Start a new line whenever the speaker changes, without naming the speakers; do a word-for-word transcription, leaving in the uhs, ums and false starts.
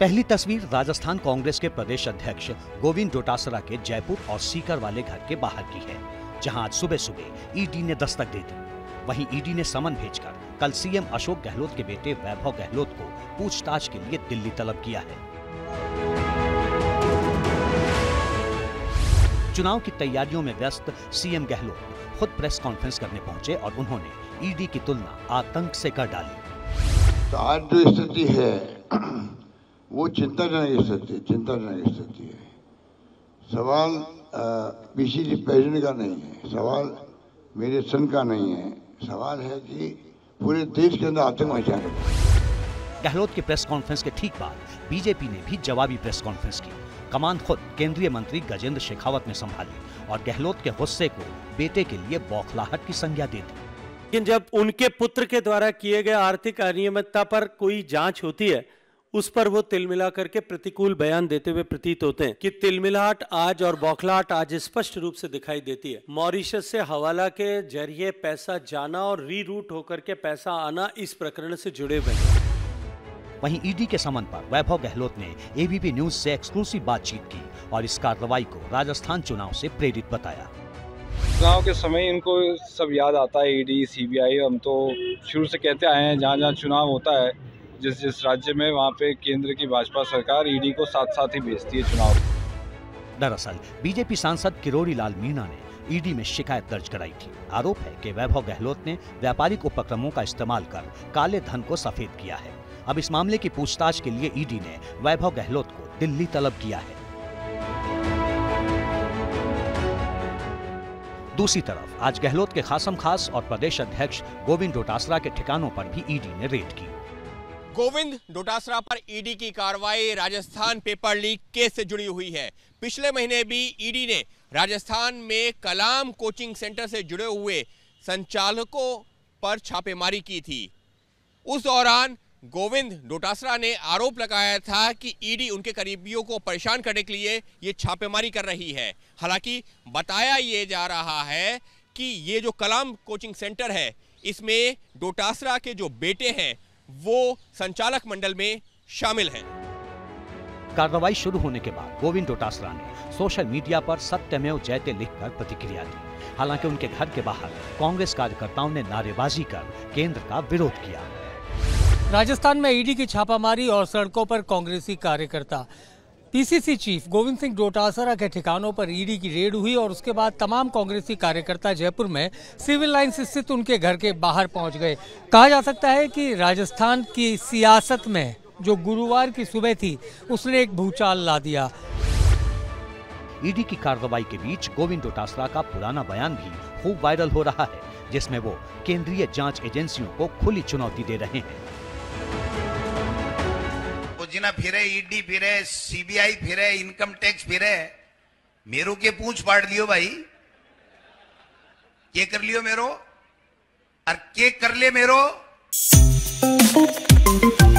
पहली तस्वीर राजस्थान कांग्रेस के प्रदेश अध्यक्ष गोविंद डोटासरा के जयपुर और सीकर वाले घर के बाहर की है, जहां आज सुबह सुबह ईडी ने दस्तक दे दी। वहीं ईडी ने समन भेजकर कल सीएम अशोक गहलोत के बेटे वैभव गहलोत को पूछताछ के लिए दिल्ली तलब किया है। चुनाव की तैयारियों में व्यस्त सीएम गहलोत खुद प्रेस कॉन्फ्रेंस करने पहुंचे और उन्होंने ईडी की तुलना आतंक से कर डाली।
तो आज जो स्थिति है वो चिंताजनक स्थिति चिंताजनक स्थिति है। सवाल पीसीसी प्रेसिडेंट का नहीं है, सवाल मेरे सन का नहीं है, सवाल है कि पूरे देश के अंदर आतंक मचाने का।
गहलोत की प्रेस कॉन्फ्रेंस के ठीक बाद बीजेपी ने भी जवाबी प्रेस कॉन्फ्रेंस की। कमान खुद केंद्रीय मंत्री गजेंद्र शेखावत ने संभाली और गहलोत के गुस्से को बेटे के लिए बौखलाहट की संज्ञा दे दी।
लेकिन जब उनके पुत्र के द्वारा किए गए आर्थिक अनियमितता पर कोई जांच होती है, उस पर वो तिलमिला करके प्रतिकूल बयान देते हुए प्रतीत होते हैं कि तिलमिलाहट आज और बौखलाहट आज स्पष्ट रूप से दिखाई देती है। मॉरिशस से हवाला के जरिए पैसा जाना और रीरूट होकर के पैसा आना इस प्रकरण से जुड़े हुए हैं।
वहीं ईडी के समन पर वैभव गहलोत ने एबीपी न्यूज से एक्सक्लूसिव बातचीत की और इस कार्रवाई को राजस्थान चुनाव से प्रेरित बताया।
चुनाव के समय इनको सब याद आता है, ईडी, सीबीआई। हम तो शुरू से कहते आए हैं, जहाँ जहाँ चुनाव होता है जिस जिस राज्य में, वहाँ पे केंद्र की भाजपा सरकार ईडी को साथ साथ ही भेजती है चुनाव।
दरअसल बीजेपी सांसद किरोड़ी लाल मीणा ने ईडी में शिकायत दर्ज कराई थी। आरोप है कि वैभव गहलोत ने व्यापारिक उपक्रमों का इस्तेमाल कर काले धन को सफेद किया है। अब इस मामले की पूछताछ के लिए ईडी ने वैभव गहलोत को दिल्ली तलब किया है। दूसरी तरफ आज गहलोत के खासम खास और प्रदेश अध्यक्ष गोविंद डोटासरा के ठिकानों पर भी ईडी ने रेड की।
गोविंद डोटासरा पर ईडी की कार्रवाई राजस्थान पेपर लीक केस से जुड़ी हुई है। पिछले महीने भी ईडी ने राजस्थान में कलाम कोचिंग सेंटर से जुड़े हुए संचालकों पर छापेमारी की थी। उस दौरान गोविंद डोटासरा ने आरोप लगाया था कि ईडी उनके करीबियों को परेशान करने के लिए ये छापेमारी कर रही है। हालांकि बताया ये जा रहा है कि ये जो कलाम कोचिंग सेंटर है, इसमें डोटासरा के जो बेटे हैं वो संचालक मंडल में शामिल हैं।
कार्रवाई शुरू होने के बाद गोविंद डोटासरा ने सोशल मीडिया पर सत्यमेव जयते लिखकर प्रतिक्रिया दी। हालांकि उनके घर के बाहर कांग्रेस कार्यकर्ताओं ने नारेबाजी कर केंद्र का विरोध किया।
राजस्थान में ईडी की छापामारी और सड़कों पर कांग्रेसी कार्यकर्ता। पीसीसी चीफ गोविंद सिंह डोटासरा के ठिकानों पर ईडी की रेड हुई और उसके बाद तमाम कांग्रेसी कार्यकर्ता जयपुर में सिविल लाइंस स्थित उनके घर के बाहर पहुंच गए। कहा जा सकता है कि राजस्थान की सियासत में जो गुरुवार की सुबह थी, उसने एक भूचाल ला दिया।
ईडी की कार्रवाई के बीच गोविंद डोटासरा का पुराना बयान भी खूब वायरल हो रहा है, जिसमें वो केंद्रीय जांच एजेंसियों को खुली चुनौती दे रहे हैं।
जिना फिरे, ईडी फिरे, सीबीआई फिरे, इनकम टैक्स फिरे, मेरो के पूछ पाड़ लियो भाई। के कर लियो मेरो और के कर ले मेरो।